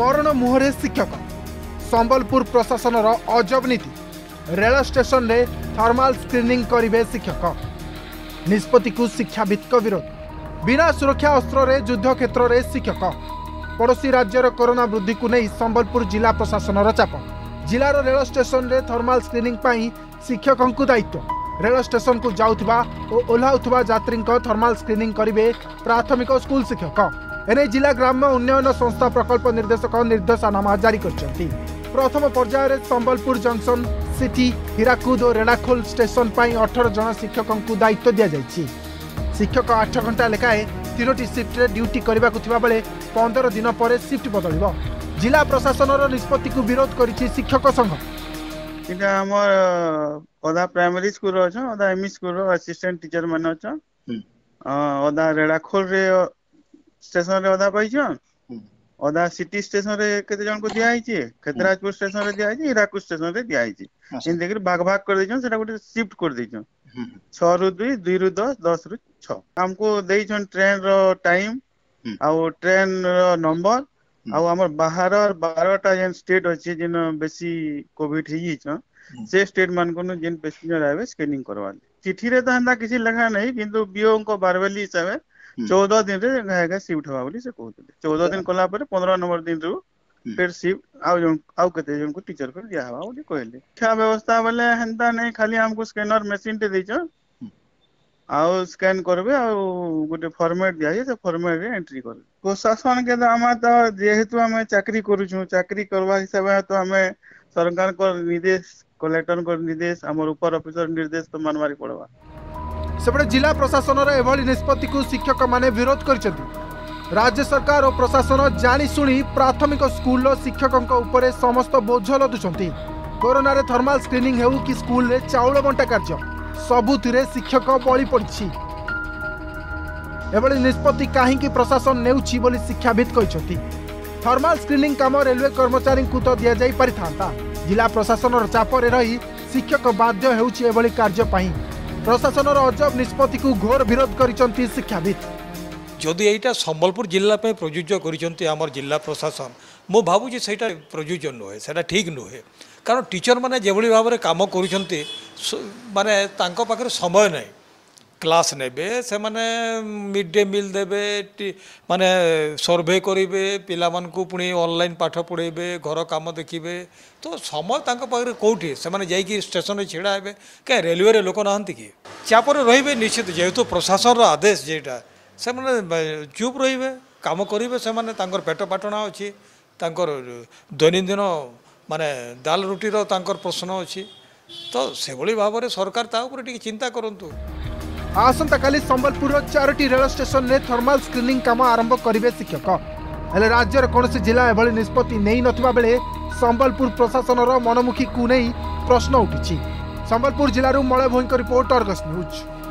मरण मुहरे शिक्षक संबलपुर प्रशासन अजब नीति रेल स्टेशन रे थर्माल स्क्रीनिंग करिवे शिक्षक निष्पत्ति को शिक्षाविद विरोध बिना सुरक्षा अस्त्र रे युद्ध क्षेत्र रे शिक्षक पड़ोशी राज्यर कोरोना वृद्धि को नहीं संबलपुर जिला प्रशासन चाप जिलार रेल स्टेशन रे थर्माल स्क्रीनिंग पाई शिक्षकों को दायित्व रेल स्टेशन को जाउथबा और ओह्लाउथबा यात्री थर्माल स्क्रीनिंग करिवे प्राथमिक स्कूल शिक्षक एने जिला ग्राम्य उन्नयन संस्था प्रकल्प निर्देशक निर्देशनामा जारी करछंती। प्रथम पर्यायर संबलपुर जंक्शन सिटी हीराकुद और रेणाखोल स्टेशन पर 18 जन शिक्षकों को दायित्व दि जाइए। शिक्षक 8 घंटा लेखाएं 3टी शिफ्ट ड्यूटी करने को बेले 15 दिन पर शिफ्ट बदल जिला प्रशासन निष्पत्ति को विरोध करिछि शिक्षक संघ। अधा प्राइमरी स्कूल अधा एमई स्कूल असिस्टेंट टीचर मान अधा रेणाखोल रे स्टेशन रे अधा पाई अधा सिटी स्टेशन रे केते जन को दिया आइछि खेतराजपुर स्टेशन रे दिया आइछि हीराकुद स्टेशन रे दिया आइछि इन देखि भाग भाग कर दैछन सेटा गोटे शिफ्ट कर दैछन 6 रु 2 2 रु 10 10 रु 6 हमको दैछन ट्रेन रो टाइम आ ट्रेन रो नंबर आ हमर बाहर 12टा जेन स्टेट अछि जिन बेसी कोविड ही से स्टेट मान को जेन पैसेंजर आवे स्कैनिंग करवा चिट्ठी रे त हंदा किसी लिखा नहीं किंतु बीओ को बारवेली हिसाब 14 दिन रे गायगा शिफ्ट हवा बोली से कहते 14 दिन कला पर 15 नंबर दिन रु फिर शिफ्ट आउ कते जन को टीचर कर दिया हवा बोली कहले क्या व्यवस्था बोले हंदा नहीं खाली हमको स्कैनर मशीन ते देछ आउ स्कैन करबे आउ गोटे फॉर्मेट दिया से फॉर्मेट रे एंट्री कर प्रशासन के तो हम तो जेहेतु हम चाकरी करू छु चाकरी करवा हिसाब तो हमें सरकार को निर्देश कलेक्टर को निर्देश हमर ऊपर ऑफिसर निर्देश तो मानवारी पड़वा। सेपटे जिला प्रशासन एभली निष्पत्ति को शिक्षक माने विरोध करछथि। राज्य सरकार और प्रशासन जानी सुनी प्राथमिक स्कूल शिक्षकों ऊपर समस्त बोझ लदुछंती। कोरोना रे थर्माल स्क्रीनिंग हेउ कि स्कूल रे चाउल बंटा कार्य सबुथिरे शिक्षक बळी पड़छि। एभली निष्पत्ति काहेकि प्रशासन नेउछि बोली शिक्षाविद कहिसथि। थर्माल स्क्रीनिंग काम रेलवे कर्मचारी को तो दिया जाई परिथांता जिला प्रशासन चापरे रही शिक्षक बाध्य हेउछि एभली कार्य पाई प्रशासन अजब निष्पत्ति को घोर विरोध करिसंती शिक्षाविद। जदि एटा संबलपुर जिला पे प्रयोज्य करिसंती हमर जिला प्रशासन मो भाबुछि सेटा प्रयोज्य नुहे सेटा ठीक नुहे कारण टीचर माने जेभली भाव में काम करिसंती माने तांको पाखरे समय नै क्लास नेबे से माने मिड डे मिल देबे माने सर्वे करेंगे पिला मान को पुणी ऑनलाइन पाठ पढ़ेबे घर काम देखिए तो समय तांको पाखरे कोठी से माने जाइकी स्टेशन रे छिड़ा हेबे क्या रेलवे रे लोक नाहंती कि चापर रहिबे निश्चित जेहेतु प्रशासन आदेश जेटा से माने चुप रहिबे काम करेंगे से माने तांकर पेट पाटना अछि तांकर दैनंदिन माने दाल रुटी रो तांकर प्रश्न अछि तो से भली भाव में सरकार ता ऊपर टिके चिंता करंतु। आसंता काली संबलपुर 4टी रेल स्टेशन ने थर्माल स्क्रीनिंग काम आरंभ करिवे शिक्षक हेले राज्यर कौन जिला एभली निष्पत्ति नहीं नथिबा बेले संबलपुर प्रशासन मनमुखी को नहीं प्रश्न उठी। संबलपुर जिलूर Malay Bhoi report Argus news.